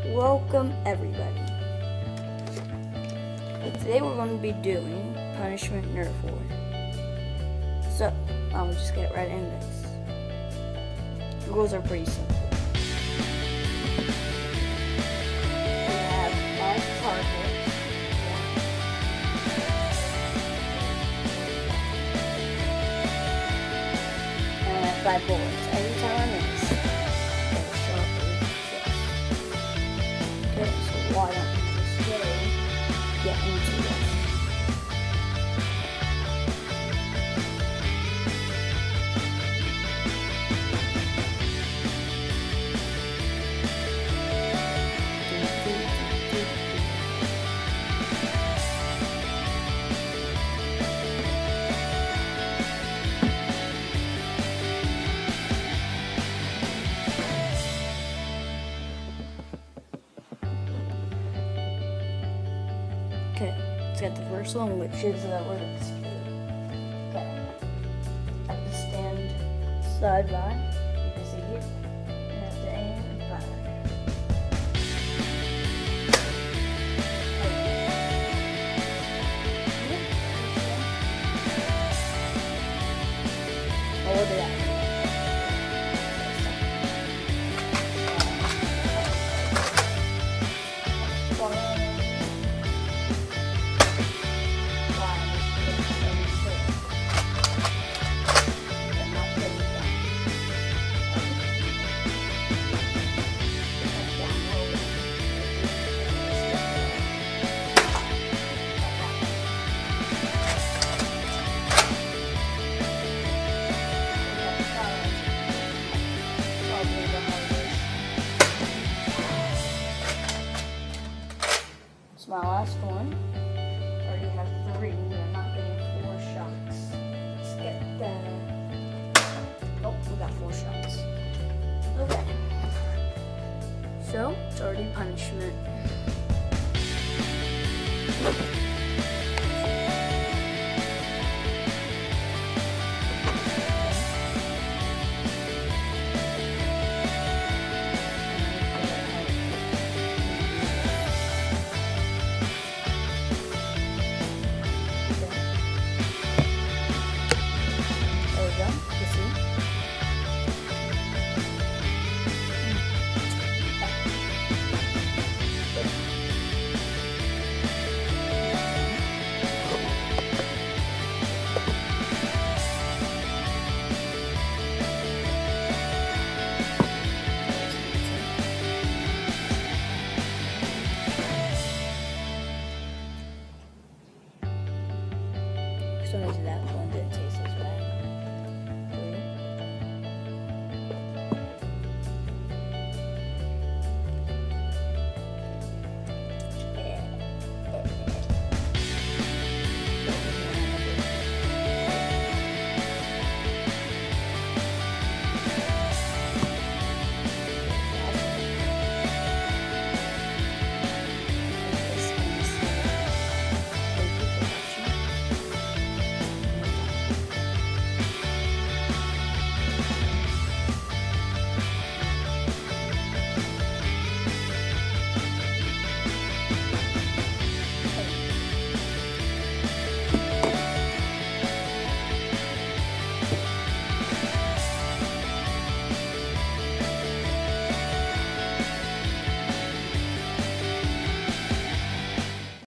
Welcome everybody. Today we're going to be doing punishment Nerf war. So, I'll just get right into this. The rules are pretty simple. We have 5 targets. And I have 5 bullets. Every time I miss, okay, so why don't we just get into this? Okay, let's get the first one, which is where the spear. Okay, I have to stand side by. You can see here. You have to aim and fire. Oh, look at that. It's my last one. Already have 3. We're not getting 4 shots. Let's get the. Oh, we got 4 shots. Okay. So it's already punishment. So is that.